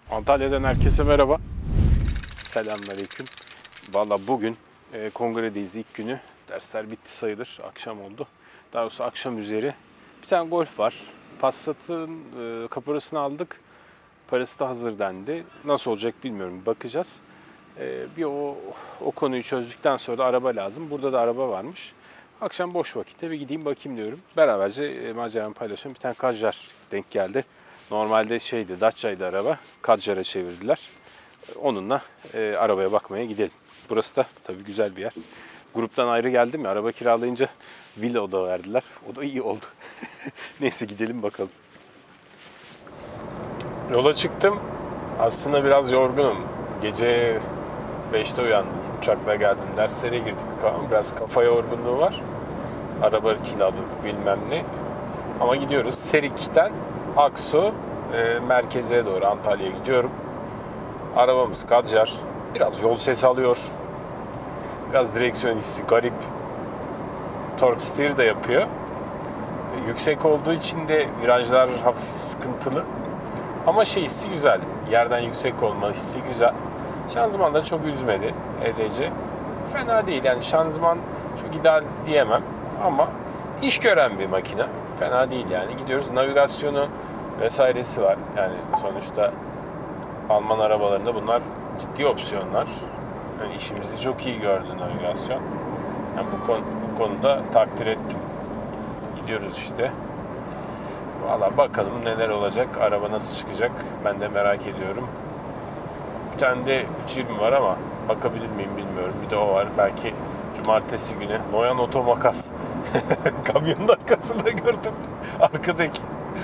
Antalya'dan herkese merhaba. Selamünaleyküm. Valla bugün kongredeyiz ilk günü. Dersler bitti sayılır. Akşam oldu. Daha doğrusu akşam üzeri. Bir tane Golf var. Passat'ın kaporasını aldık. Parası da hazır dendi. Nasıl olacak bilmiyorum. Bakacağız. Bir o konuyu çözdükten sonra da araba lazım. Burada da araba varmış. Akşam boş vakitte bir gideyim bakayım diyorum. Beraberce maceramı paylaşalım. Bir tane Kadjar denk geldi. Normalde Dacia'ydı araba. Kadjar'a çevirdiler. Onunla arabaya bakmaya gidelim. Burası da tabii güzel bir yer. Gruptan ayrı geldim ya, araba kiralayınca villa oda verdiler. O da iyi oldu. Neyse gidelim bakalım. Yola çıktım. Aslında biraz yorgunum. Gece 5'te uyandım. Uçakla geldim. Derslere girdik. Biraz kafa yorgunluğu var. Araba kiraladık bilmem ne. Ama gidiyoruz. Serik'ten Aksu merkeze doğru, Antalya'ya gidiyorum. Arabamız Kadjar. Biraz yol sesi alıyor. Biraz direksiyon hissi garip. Torque steer de yapıyor. Yüksek olduğu için de virajlar hafif sıkıntılı. Ama hissi güzel. Yerden yüksek olma hissi güzel. Şanzıman da çok üzmedi EDC. Fena değil yani, şanzıman çok ideal diyemem ama iş gören bir makine. Fena değil yani. Gidiyoruz, navigasyonu vesairesi var. Yani sonuçta Alman arabalarında bunlar ciddi opsiyonlar. Yani işimizi çok iyi gördü navigasyon. Yani bu konuda takdir ettim. Gidiyoruz işte. Valla bakalım neler olacak, araba nasıl çıkacak ben de merak ediyorum. Bir tane de 320 var ama bakabilir miyim bilmiyorum. Bir de o var. Belki cumartesi günü. Noyan Otomakas. Kamyonun arkasında gördüm. Arkadaki.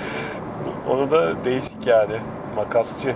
Onu da değişik yani. Makasçı.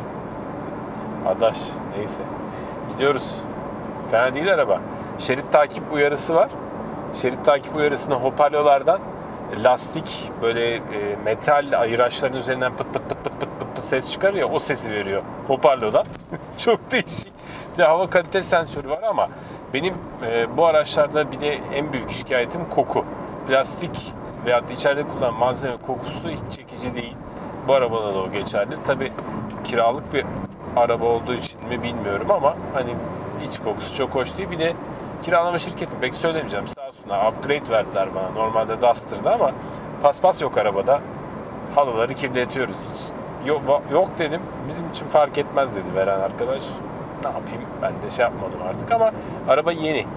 Adaş. Neyse. Gidiyoruz. Fena değil araba. Şerit takip uyarısı var. Şerit takip uyarısını hoparlörlerden lastik böyle metal ayıraçların üzerinden pıt pıt pıt pıt pıt pıt ses çıkarıyor. O sesi veriyor hoparlörden. Çok değişik. Bir de hava kalite sensörü var ama benim bu araçlarda bir de en büyük şikayetim koku. Plastik veyahut da içeride kullanılan malzeme kokusu hiç çekici değil. Bu arabada da o geçerli. Tabii kiralık bir araba olduğu için mi bilmiyorum ama hani iç kokusu çok hoş değil. Bir de kiralama şirketi pek söylemeyeceğim. Sağ olsunlar upgrade verdiler bana. Normalde Duster'da ama paspas yok arabada. Halıları kirletiyoruz hiç. Yok dedim. Bizim için fark etmez dedi veren arkadaş. Ne yapayım? Ben de yapmadım artık ama araba yeni.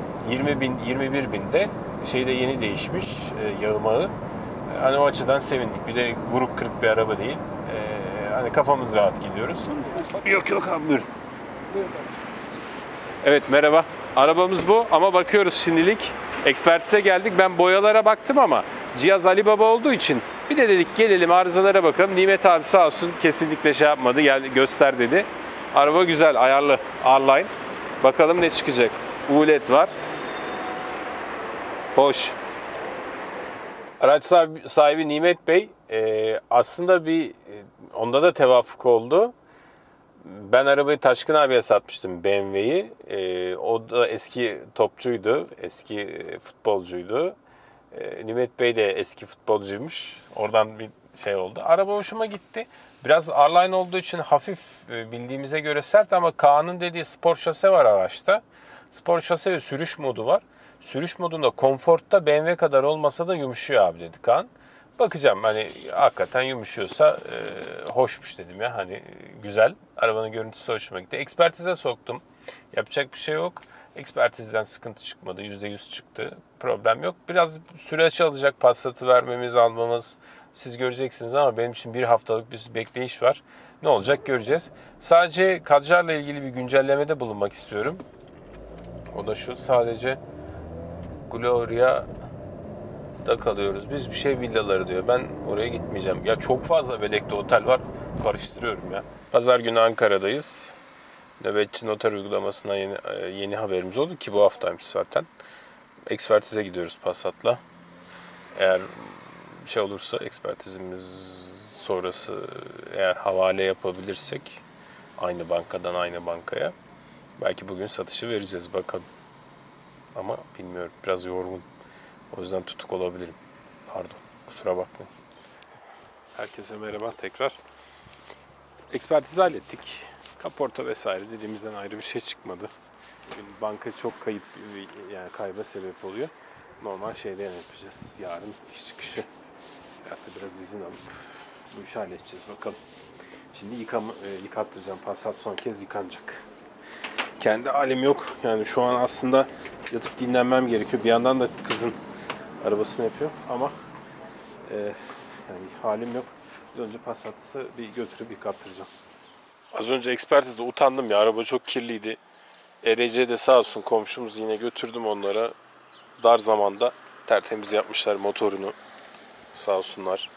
21 binde yeni değişmiş yağmağı. Hani o açıdan sevindik. Bir de vuruk kırık bir araba değil. Hani kafamız rahat gidiyoruz. Yok abi buyurun. Evet merhaba. Arabamız bu ama bakıyoruz şimdilik. Ekspertize geldik. Ben boyalara baktım ama cihaz Ali Baba olduğu için bir de dedik gelelim arızalara bakalım. Nimet abi sağ olsun kesinlikle yapmadı. Gel göster dedi. Araba güzel, ayarlı. R-Line. Bakalım ne çıkacak. ULED var. Hoş. Araç sahibi Nimet Bey aslında onda da tevafuk oldu. Ben arabayı Taşkın abiye satmıştım, BMW'yi. O da eski topçuydu, eski futbolcuydu. Nimet Bey de eski futbolcuymuş. Oradan bir oldu. Araba hoşuma gitti. Biraz R-Line olduğu için hafif, bildiğimize göre sert ama Kaan'ın dediği spor şase var araçta. Spor şase ve sürüş modu var. Sürüş modunda konfortta BMW kadar olmasa da yumuşuyor abi dedi Kaan. Bakacağım hani hakikaten yumuşuyorsa hoşmuş dedim ya, hani güzel. Arabanın görüntüsü hoşuma gitti. Ekspertize soktum. Yapacak bir şey yok. Ekspertizden sıkıntı çıkmadı. %100 çıktı. Problem yok. Biraz süreç alacak Passat'ı vermemiz, almamız. Siz göreceksiniz ama benim için bir haftalık bir bekleyiş var. Ne olacak göreceğiz. Sadece Kadjar'la ilgili bir güncellemede bulunmak istiyorum. O da şu, sadece Gloria'da kalıyoruz. Biz villaları diyor. Ben oraya gitmeyeceğim. Ya çok fazla Velek'te otel var. Karıştırıyorum ya. Pazar günü Ankara'dayız. Nöbetçi noter uygulamasından yeni haberimiz oldu ki bu haftaymış zaten. Ekspertize gidiyoruz Passat'la. Eğer bir olursa ekspertizimiz sonrası eğer havale yapabilirsek aynı bankadan aynı bankaya belki bugün satışı vereceğiz bakalım. Ama bilmiyorum, biraz yorgun. O yüzden tutuk olabilirim. Pardon, kusura bakmayın. Herkese merhaba tekrar. Ekspertizi hallettik. Kaporta vesaire dediğimizden ayrı bir şey çıkmadı. Bugün banka çok kayıp, yani kayba sebep oluyor. Normal şeyden yapacağız. Yarın iş çıkışı. Hatta biraz izin alıp bu işi halledeceğiz bakalım. Şimdi yıkattıracağım. Passat son kez yıkanacak. Kendi halim yok. Yani şu an aslında yatıp dinlenmem gerekiyor. Bir yandan da kızın arabasını yapıyor ama yani halim yok. Önce Passat'ı bir götürüp yıkattıracağım. Az önce ekspertizde utandım ya. Araba çok kirliydi. ERC'de sağ olsun komşumuz, yine götürdüm onlara. Dar zamanda tertemiz yapmışlar motorunu. Sağ olsunlar.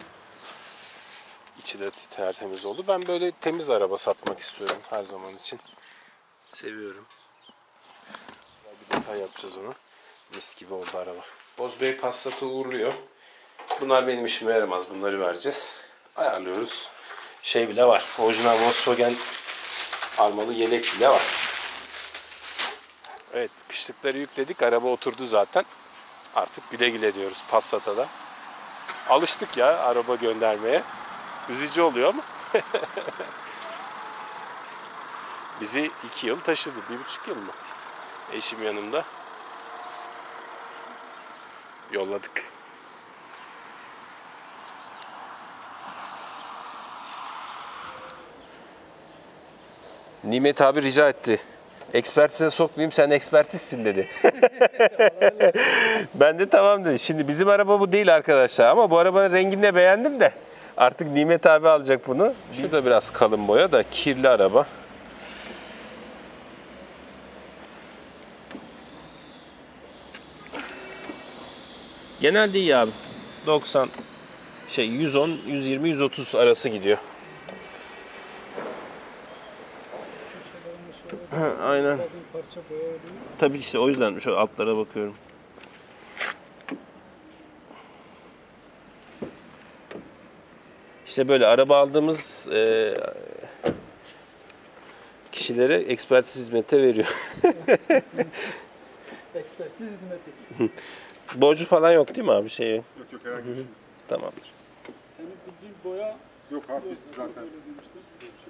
İçi de tertemiz oldu. Ben böyle temiz araba satmak istiyorum her zaman için. Seviyorum. Bir detay yapacağız onu. Mis gibi oldu araba. Bozbey Passat'ı uğurluyor. Bunlar benim işime yaramaz. Bunları vereceğiz. Ayarlıyoruz. Şey bile var. Orijinal Volkswagen armalı yelek bile var. Evet, kışlıkları yükledik. Araba oturdu zaten. Artık güle güle diyoruz Passat'a da. Alıştık ya araba göndermeye. Üzücü oluyor ama. Bizi 2 yıl taşıdı. 1,5 yıl mı? Eşim yanımda. Yolladık. Nimet abi rica etti. Ekspertize sokmayayım, sen ekspertizsin dedi. Ben de tamam dedi. Şimdi bizim araba bu değil arkadaşlar ama bu arabanın rengini de beğendim de. Artık Nimet abi alacak bunu. Şurada biraz kalın boya da kirli araba. Genelde iyi abi. 90 110, 120, 130 arası gidiyor. Aynen. Tabii işte o yüzden şu altlara bakıyorum. İşte böyle araba aldığımız kişilere ekspertiz hizmeti veriyor. Ekspertiz hizmeti. Borcu falan yok değil mi abi şey? Yok herhangi bir şey. Tamamdır. Senin bildiğin boya Yok abi biz zaten öyle demiştin. bir şey.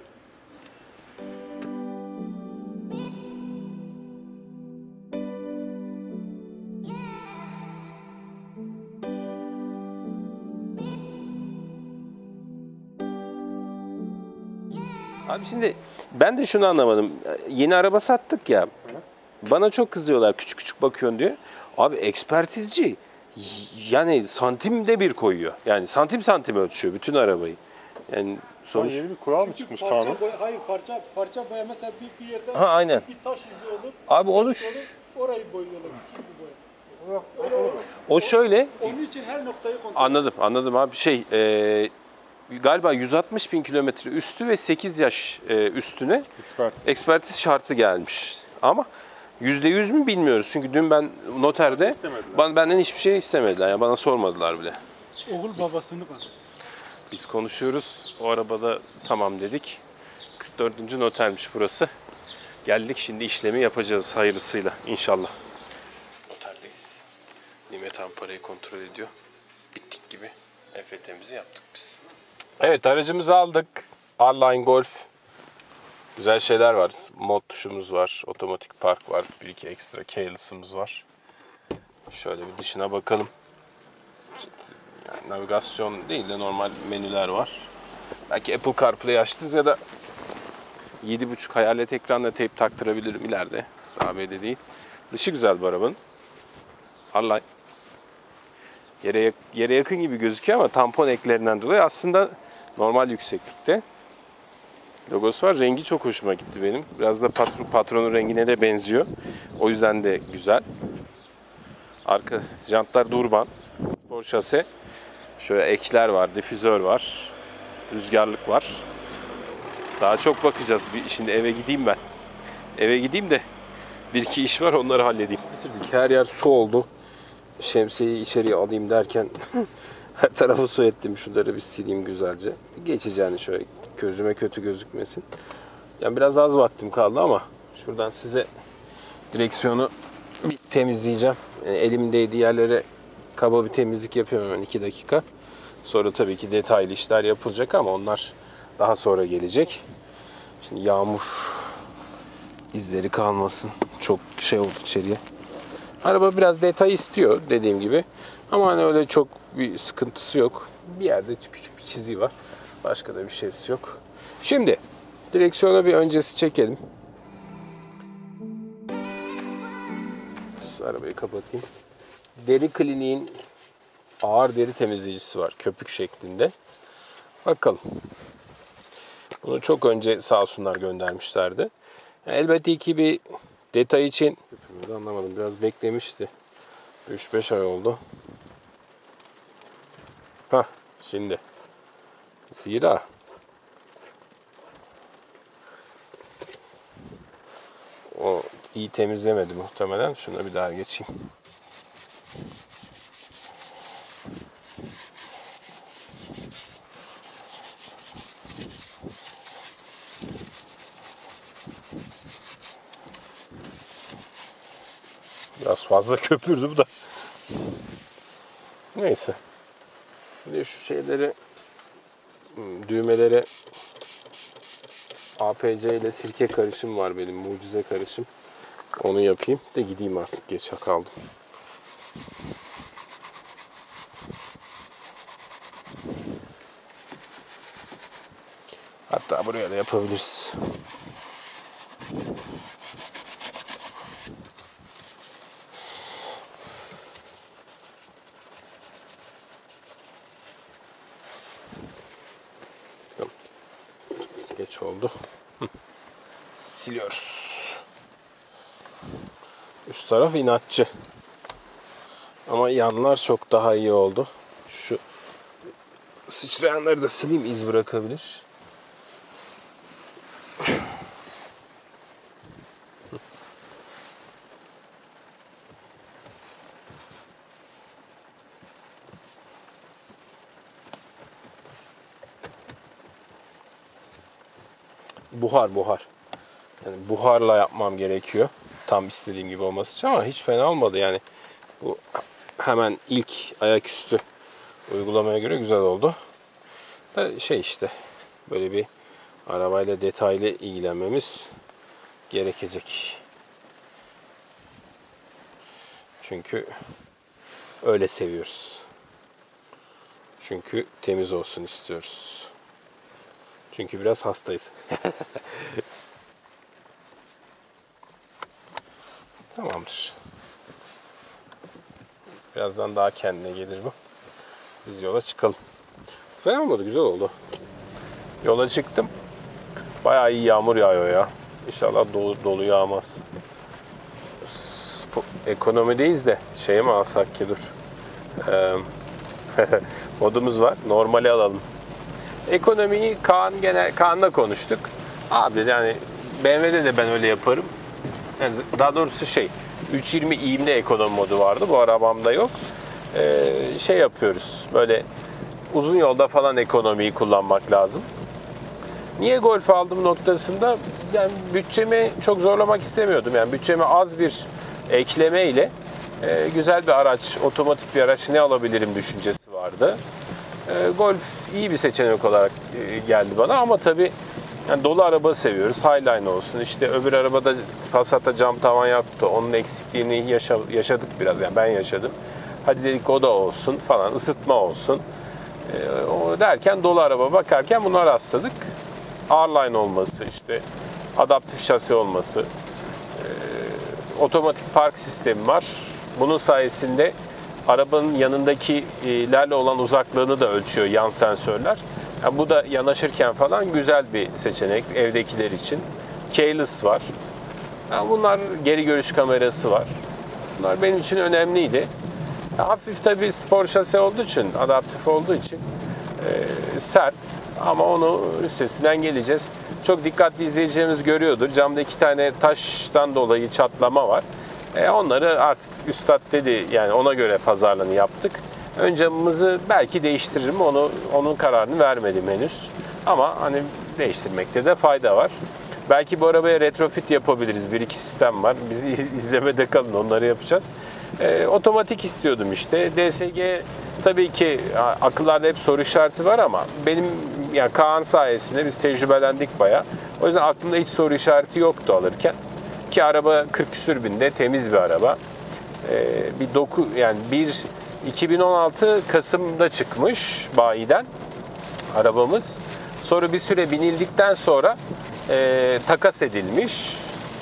Abi şimdi ben de şunu anlamadım. Yeni araba sattık ya. Bana çok kızıyorlar, küçük küçük bakıyorsun diyor. Abi ekspertizci yani santimde bir koyuyor. Yani santim ölçüyor bütün arabayı. Yani sonuç... Yeni bir kural mı çıkmış Parça kanun? boya, hayır parça boya mesela bir yerde Ha, aynen. bir taş izi olur. Abi onu olur, orayı boyuyorlar küçük bir boya. o şöyle Onun için her noktayı kontrol. anladım abi galiba 160 bin kilometre üstü ve 8 yaş üstüne ekspertiz şartı gelmiş. Ama %100 mü bilmiyoruz. Çünkü dün ben noterde benden hiçbir şey istemediler. Yani bana sormadılar bile. Oğul babasını bak. Biz konuşuyoruz. O arabada tamam dedik. 44. notermiş burası. Geldik şimdi işlemi yapacağız hayırlısıyla inşallah. Noterdeyiz. Nimet Han parayı kontrol ediyor. Bittik gibi. EFT'mizi yaptık biz. Evet aracımızı aldık. R-Line Golf. Güzel şeyler var. Mod tuşumuz var. Otomatik park var. Bir iki ekstra keyless'ımız var. Şöyle bir dışına bakalım. İşte yani navigasyon değil de normal menüler var. Belki Apple CarPlay açtınız ya da 7.5 hayalet ekranla teyp taktırabilirim ileride. Daha böyle değil. Dışı güzel bu arabanın. R-Line. Yere yakın gibi gözüküyor ama tampon eklerinden dolayı aslında normal yükseklikte. Logosu var. Rengi çok hoşuma gitti benim. Biraz da patronun rengine de benziyor. O yüzden de güzel. Arka jantlar Durban. Spor şase. Şöyle ekler var, difüzör var. Rüzgarlık var. Daha çok bakacağız. Şimdi eve gideyim ben. Eve gideyim de bir iki iş var, onları halledeyim. Her yer su oldu. Şemsiyeyi içeriye alayım derken her tarafı su ettim. Şunları bir sileyim güzelce. Geçeceğini şöyle gözüme kötü gözükmesin. Yani biraz az vaktim kaldı ama şuradan size direksiyonu bir temizleyeceğim. Yani elimdeydi yerlere kaba bir temizlik yapıyorum hemen 2 dakika. Sonra tabii ki detaylı işler yapılacak ama onlar daha sonra gelecek. Şimdi yağmur izleri kalmasın. Çok şey oldu içeriye. Araba biraz detay istiyor dediğim gibi. Ama hani öyle çok bir sıkıntısı yok. Bir yerde küçük bir çiziği var. Başka da bir şeysi yok. Şimdi direksiyona bir öncesi çekelim. Arabayı kapatayım. Deri Kliniğin ağır deri temizleyicisi var. Köpük şeklinde. Bakalım. Bunu çok önce sağ olsunlar göndermişlerdi. Yani elbette ki bir detay için anlamadım. Biraz beklemişti. 3-5 ay oldu. Hah, şimdi. Zira o iyi temizlemedi muhtemelen. Şuna bir daha geçeyim. Biraz fazla köpürdü bu da. Neyse. Şimdi şu şeyleri, düğmelere APC ile sirke karışım var benim, mucize karışım. Onu yapayım da gideyim artık, geç kaldım. Hatta buraya da yapabiliriz. Geç oldu. Siliyoruz. Üst taraf inatçı. Ama yanlar çok daha iyi oldu. Şu sıçrayanları da sileyim, iz bırakabilir. Buhar. Yani buharla yapmam gerekiyor. Tam istediğim gibi olması için ama hiç fena olmadı yani. Bu hemen ilk ayaküstü uygulamaya göre güzel oldu. Da şey işte, böyle bir arabayla detaylı ilgilenmemiz gerekecek. Çünkü öyle seviyoruz. Çünkü temiz olsun istiyoruz. Çünkü biraz hastayız. Tamamdır. Birazdan daha kendine gelir bu. Biz yola çıkalım. Fena olmadı, güzel oldu. Yola çıktım. Bayağı iyi yağmur yağıyor ya. İnşallah dolu yağmaz. Ekonomideyiz de şeye mi alsak ki, dur. Modumuz var. Normali alalım. Ekonomiyi Kaan'la konuştuk. Abi dedi, yani BMW'de de ben öyle yaparım. Yani daha doğrusu 320 i'imde ekonomi modu vardı. Bu arabamda yok. Şey yapıyoruz. Böyle uzun yolda falan ekonomiyi kullanmak lazım. Niye Golf aldım noktasında, yani bütçemi çok zorlamak istemiyordum. Yani bütçeme az bir ekleme ile güzel bir araç, otomatik bir araç ne alabilirim düşüncesi vardı. Golf iyi bir seçenek olarak geldi bana ama tabii yani dolu araba seviyoruz. Highline olsun. İşte öbür arabada Passat'ta cam tavan yoktu. Onun eksikliğini yaşadık biraz. Yani ben yaşadım. Hadi dedik o da olsun falan. Isıtma olsun. O derken dolu araba bakarken buna rastladık. R-Line olması, işte adaptif şasi olması, otomatik park sistemi var. Bunun sayesinde arabanın yanındakilerle olan uzaklığını da ölçüyor yan sensörler. Yani bu da yanaşırken falan güzel bir seçenek evdekiler için. Keyless var. Yani bunlar, geri görüş kamerası var. Bunlar benim için önemliydi. Hafif tabii spor şase olduğu için, adaptif olduğu için sert ama onu üstesinden geleceğiz. Çok dikkatli izleyeceğimiz görüyordur. Camda 2 tane taştan dolayı çatlama var. Onları artık üstad dedi, yani ona göre pazarlığını yaptık. Ön camımızı belki değiştiririm. Onun kararını vermedim henüz. Ama hani değiştirmekte de fayda var. Belki bu arabaya retrofit yapabiliriz. 1-2 sistem var. Bizi izlemede kalın, onları yapacağız. Otomatik istiyordum işte. DSG tabii ki akıllarda hep soru işareti var ama benim yani Kaan sayesinde biz tecrübelendik bayağı. O yüzden aklımda hiç soru işareti yoktu alırken. Ki araba 40 küsür binde, temiz bir araba. Bir 2016 Kasım'da çıkmış bayiden arabamız. Sonra bir süre binildikten sonra takas edilmiş.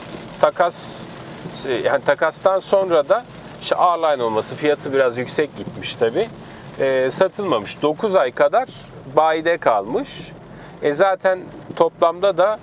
Takastan sonra da işte R-Line olması, fiyatı biraz yüksek gitmiş tabii. Satılmamış. 9 ay kadar bayide kalmış. Zaten toplamda da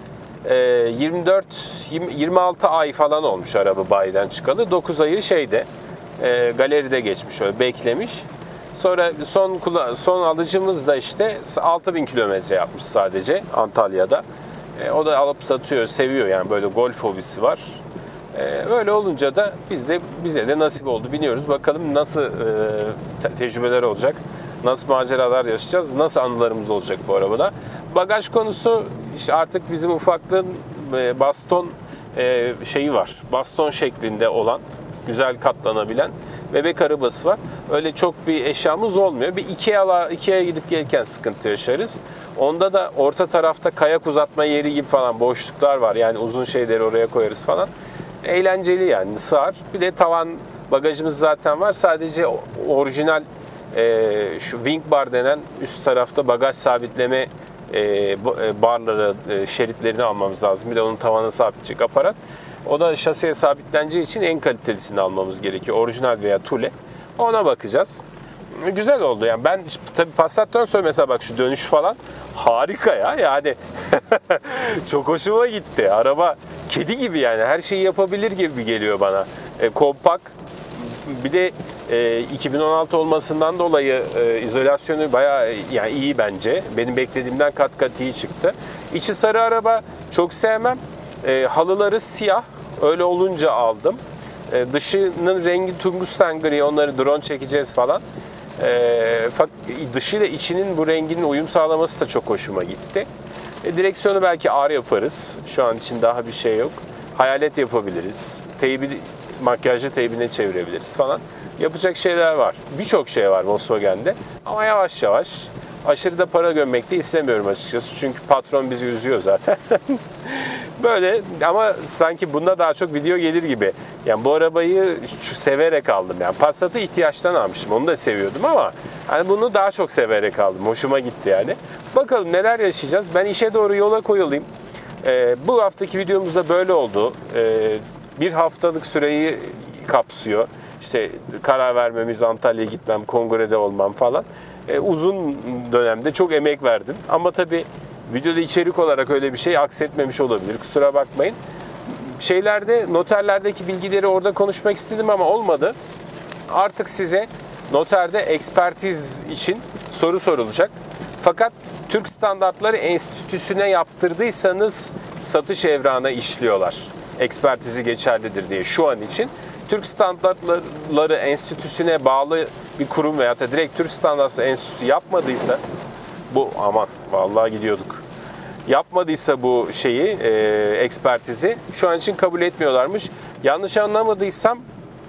26 ay falan olmuş araba bayiden çıkalı. 9 ayı galeride geçmiş, öyle beklemiş. Sonra son alıcımız da işte 6000 kilometre yapmış sadece Antalya'da. O da alıp satıyor, seviyor yani, böyle golf hobisi var. Öyle olunca da bize de nasip oldu. Biniyoruz. Bakalım nasıl tecrübeler olacak. Nasıl maceralar yaşayacağız. Nasıl anılarımız olacak bu arabada. Bagaj konusu işte artık bizim ufaklığın baston var. Baston şeklinde olan, güzel katlanabilen bebek arabası var. Öyle çok bir eşyamız olmuyor. Bir Ikea'ya gidip gelirken sıkıntı yaşarız. Onda da orta tarafta kayak uzatma yeri gibi falan boşluklar var. Yani uzun şeyleri oraya koyarız falan. Eğlenceli yani, sığar. Bir de tavan bagajımız zaten var. Sadece orijinal şu wing bar denen üst tarafta bagaj sabitleme barları, şeritlerini almamız lazım. Bir de onun tavana sabitleyecek aparat. O da şasiye sabitleneceği için en kalitelisini almamız gerekiyor. Orijinal veya tule. Ona bakacağız. Güzel oldu yani. Ben tabii Passat'tan sonra mesela bak şu dönüş falan harika ya. Yani çok hoşuma gitti. Araba kedi gibi yani. Her şeyi yapabilir gibi geliyor bana. Kompakt. Bir de 2016 olmasından dolayı izolasyonu bayağı yani iyi bence. Benim beklediğimden kat kat iyi çıktı. İçi sarı araba çok sevmem. Halıları siyah. Öyle olunca aldım. Dışının rengi tungsten gri. Onları drone çekeceğiz falan. Dışı ile içinin bu renginin uyum sağlaması da çok hoşuma gitti. Direksiyonu belki ağır yaparız. Şu an için daha bir şey yok. Hayalet yapabiliriz. Makyajlı teybine çevirebiliriz falan. Yapacak şeyler var. Birçok şey var Volkswagen'de. Ama yavaş yavaş. Aşırı da para gömmek de istemiyorum açıkçası. Çünkü patron bizi üzüyor zaten. Böyle ama sanki bunda daha çok video gelir gibi. Yani bu arabayı severek aldım. Yani Passat'ı ihtiyaçtan almıştım. Onu da seviyordum ama hani bunu daha çok severek aldım. Hoşuma gitti yani. Bakalım neler yaşayacağız. Ben işe doğru yola koyulayım. Bu haftaki videomuzda böyle oldu. Bir haftalık süreyi kapsıyor. İşte karar vermemiz, Antalya'ya gitmem, kongrede olmam falan. Uzun dönemde çok emek verdim. Ama tabii videoda içerik olarak öyle bir şey aksetmemiş olabilir. Kusura bakmayın. Noterlerdeki bilgileri orada konuşmak istedim ama olmadı. Artık size noterde ekspertiz için soru sorulacak. Fakat Türk Standartları Enstitüsü'ne yaptırdıysanız satış evrağına işliyorlar. Ekspertizi geçerlidir diye şu an için. Türk Standartları Enstitüsü'ne bağlı bir kurum veya da direkt Türk Standartları Enstitüsü yapmadıysa vallahi gidiyorduk. Yapmadıysa bu ekspertizi şu an için kabul etmiyorlarmış. Yanlış anlamadıysam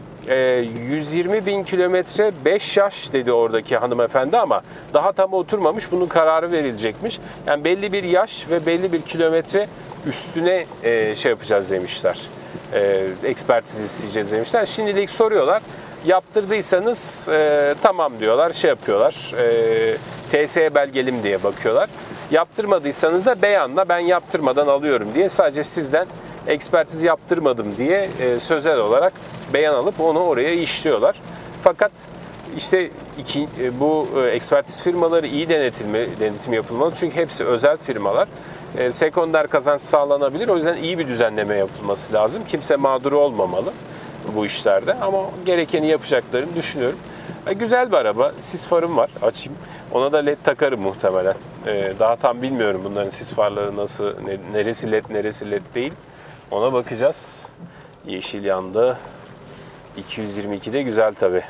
120.000 kilometre 5 yaş dedi oradaki hanımefendi ama daha tam oturmamış. Bunun kararı verilecekmiş. Yani belli bir yaş ve belli bir kilometre üstüne yapacağız demişler. Ekspertiz isteyeceğiz demişler. Şimdilik soruyorlar. Yaptırdıysanız tamam diyorlar, yapıyorlar. TSE belgelim diye bakıyorlar. Yaptırmadıysanız da beyanla ben yaptırmadan alıyorum diye sadece sizden ekspertiz yaptırmadım diye sözel olarak beyan alıp onu oraya işliyorlar. Fakat işte bu ekspertiz firmaları iyi denetim yapılmalı. Çünkü hepsi özel firmalar. Sekonder kazanç sağlanabilir. O yüzden iyi bir düzenleme yapılması lazım. Kimse mağdur olmamalı bu işlerde. Ama gerekeni yapacaklarını düşünüyorum. Güzel bir araba. Sis farım var. Açayım. Ona da led takarım muhtemelen. Daha tam bilmiyorum bunların sis farları nasıl, neresi led, neresi led değil. Ona bakacağız. Yeşil yandı. 222'de güzel tabi.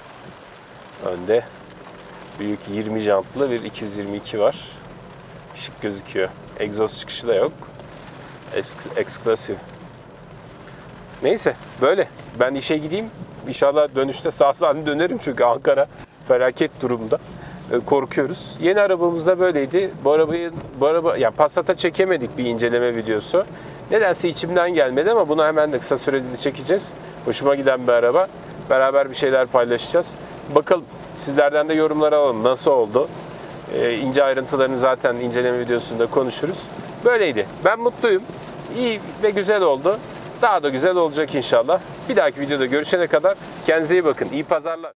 Önde büyük 20 jantlı bir 222 var. Şık gözüküyor. Egzoz çıkışı da yok. Exclusive. Neyse böyle. Ben işe gideyim. İnşallah dönüşte sağ salim dönerim çünkü Ankara felaket durumda. korkuyoruz. Yeni arabamız da böyleydi. Bu araba ya Passat'a çekemedik bir inceleme videosu. Nedense içimden gelmedi ama bunu hemen de kısa sürede çekeceğiz. Hoşuma giden bir araba. Beraber bir şeyler paylaşacağız. Bakalım sizlerden de yorumlar alalım. Nasıl oldu? İnce ayrıntılarını zaten inceleme videosunda konuşuruz. Böyleydi. Ben mutluyum. İyi ve güzel oldu. Daha da güzel olacak inşallah. Bir dahaki videoda görüşene kadar kendinize iyi bakın. İyi pazarlar.